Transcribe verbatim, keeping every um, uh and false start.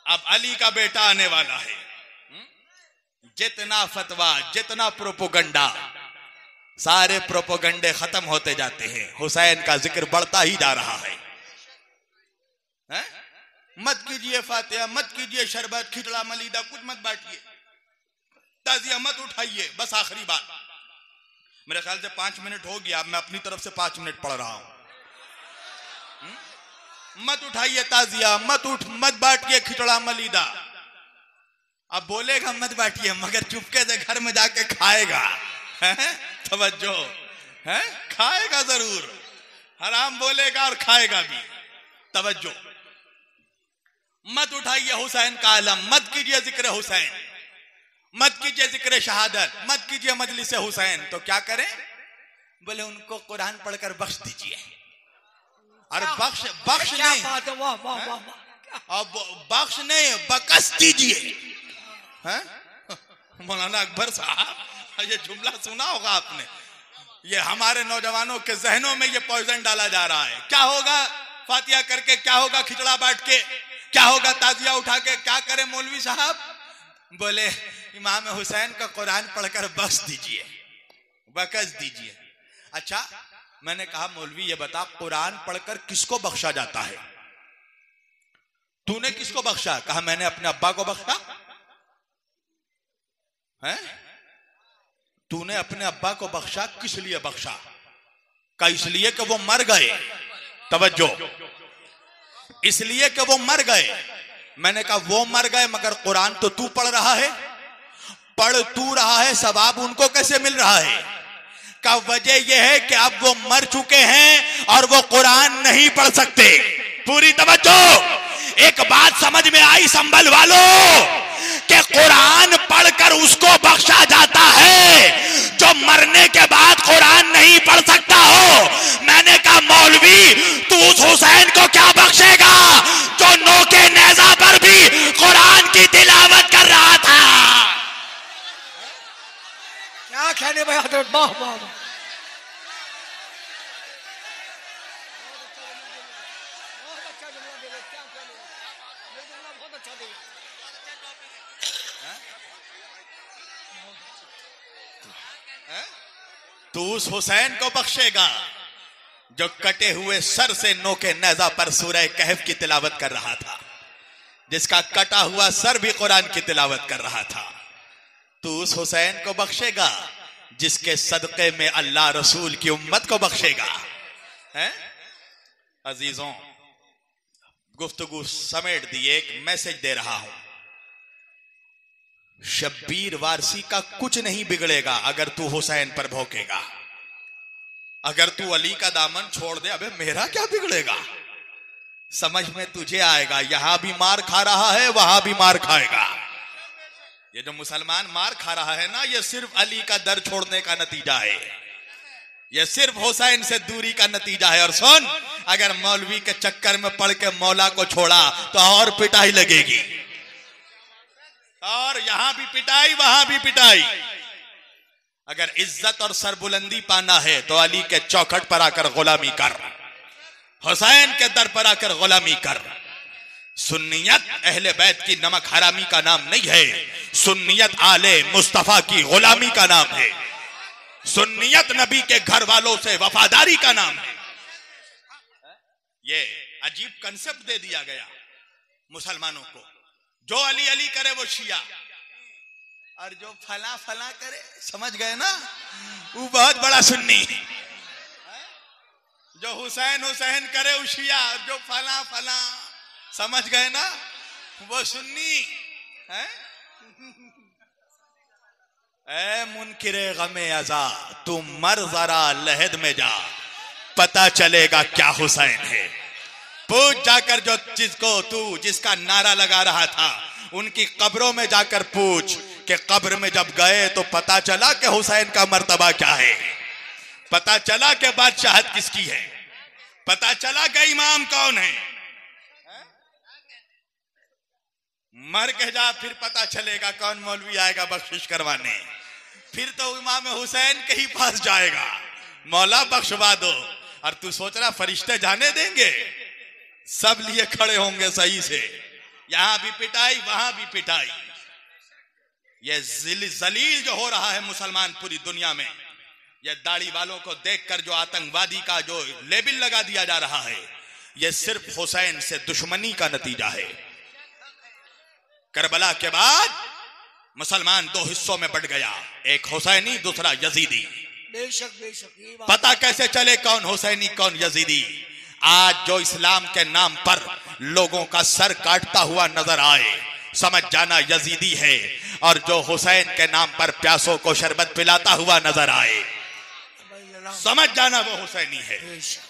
अब अली का बेटा आने वाला है। जितना फतवा, जितना प्रोपोगंडा, सारे प्रोपोगंडे खत्म होते जाते हैं, हुसैन का जिक्र बढ़ता ही जा रहा है, है? मत कीजिए फातिहा, मत कीजिए शरबत, खिचड़ा मलीदा, कुछ मत बांटिए, ताजिया मत उठाइए। बस आखिरी बात, मेरे ख्याल से पांच मिनट हो गया, मैं अपनी तरफ से पांच मिनट पढ़ रहा हूं। मत उठाइए ताजिया, मत उठ मत बांटिए खिचड़ा मलीदा। अब बोलेगा मत बांटिए, मगर चुपके से घर में जाके खाएगा, है? तवज्जो है, खाएगा जरूर, हराम बोलेगा और खाएगा भी। तवज्जो, मत उठाइए हुसैन का आलम, मत कीजिए जिक्र हुसैन, मत कीजिए जिक्र शहादत, मत कीजिए मजलिस हुसैन। तो क्या करें? बोले उनको कुरान पढ़कर बख्श दीजिए। और बख्श बख्श नहीं, अब बख्श नहीं, बकस दीजिए। मौलाना अकबर साहब, ये जुमला सुना होगा आपने, ये हमारे नौजवानों के जहनों में ये पॉइजन डाला जा रहा है। क्या होगा फातिहा करके, क्या होगा खिचड़ा बांट के, क्या होगा ताजिया उठा के, क्या करे मौलवी साहब? बोले इमाम हुसैन का कुरान पढ़कर बख्श दीजिए, बकस दीजिए। अच्छा, मैंने कहा मौलवी ये बता, कुरान पढ़कर किसको बख्शा जाता है? तूने किसको बख्शा? कहा मैंने अपने अब्बा को बख्शा। है? तूने अपने अब्बा को बख्शा, किस लिए बख्शा? का इसलिए कि वो मर गए। तवज्जो, इसलिए कि वो मर गए। मैंने कहा वो मर गए, मगर कुरान तो तू पढ़ रहा है, पढ़ तू रहा है, सवाब उनको कैसे मिल रहा है? का वजह यह है कि अब वो मर चुके हैं और वो कुरान नहीं पढ़ सकते। पूरी तवज्जो, एक बात समझ में आई संभल वालों, कि कुरान पढ़कर उसको बख्शा जाता है जो मरने के बाद कुरान नहीं पढ़ सकता हो। मैंने कहा मौलवी तू उस हुसैन को क्या बख्शेगा जो नोके नेजा पर भी कुरान की तिलावत कर रहा था? क्या कहने भाई हजरत, वाह वाह वाह। तू उस हुसैन को बख्शेगा जो कटे हुए सर से नोके नेजा पर सूरह कहफ की तिलावत कर रहा था, जिसका कटा हुआ सर भी कुरान की तिलावत कर रहा था। तू उस हुसैन को बख्शेगा जिसके सदके में अल्लाह रसूल की उम्मत को बख्शेगा। हैं? अजीजों, गुफ्तगू समेट दी, एक मैसेज दे रहा हूं। शब्बीर वारसी का कुछ नहीं बिगड़ेगा अगर तू हुसैन पर भौंकेगा। अगर तू अली का दामन छोड़ दे, अबे मेरा क्या बिगड़ेगा? समझ में तुझे आएगा, यहां भी मार खा रहा है, वहां भी मार खाएगा। ये जो मुसलमान मार खा रहा है ना, ये सिर्फ अली का दर छोड़ने का नतीजा है, ये सिर्फ हुसैन से दूरी का नतीजा है। और सुन, अगर मौलवी के चक्कर में पड़ के मौला को छोड़ा तो और पिटाई लगेगी, और यहां भी पिटाई, वहां भी पिटाई। अगर इज्जत और सरबुलंदी पाना है तो अली के चौखट पर आकर गुलामी कर, हुसैन के दर पर आकर गुलामी कर। सुन्नियत अहले बैत की नमक हरामी का नाम नहीं है, सुन्नियत आले मुस्तफा की गुलामी का नाम है, सुन्नियत नबी के घर वालों से वफादारी का नाम है। ये अजीब कंसेप्ट दे दिया गया मुसलमानों को, जो अली अली करे वो शिया, और जो फला फला करे, समझ गए ना, वो बहुत बड़ा सुन्नी। जो हुसैन हुसैन करे वो शिया, जो फला फला, समझ गए ना, वो सुन्नी है। ऐ मुनकिरे गमे अज़ा, तू मर जरा लहद में जा, पता चलेगा क्या हुसैन है। पूछ जाकर जो जिसको तू जिसका नारा लगा रहा था, उनकी कब्रों में जाकर पूछ कि कब्र में जब गए तो पता चला कि हुसैन का मर्तबा क्या है, पता चला कि बादशाहत किसकी है, पता चला कि इमाम कौन है। मर के जा, फिर पता चलेगा कौन मौलवी आएगा बख्शिश करवाने, फिर तो इमाम हुसैन के ही पास जाएगा, मौला बख्शवा दो। और तू सोच रहा फरिश्ते जाने देंगे? सब लिए खड़े होंगे सही से, यहां भी पिटाई वहां भी पिटाई। ये जलील जो हो रहा है मुसलमान पूरी दुनिया में, ये दाढ़ी वालों को देखकर जो आतंकवादी का जो लेबल लगा दिया जा रहा है, ये सिर्फ हुसैन से दुश्मनी का नतीजा है। करबला के बाद मुसलमान दो हिस्सों में बट गया, एक हुसैनी दूसरा यजीदी। बेशक बेशक ये बात। पता कैसे चले कौन हुसैनी कौन यजीदी? आज जो इस्लाम के नाम पर लोगों का सर काटता हुआ नजर आए, समझ जाना यजीदी है, और जो हुसैन के नाम पर प्यासों को शरबत पिलाता हुआ नजर आए, समझ जाना वो हुसैनी है।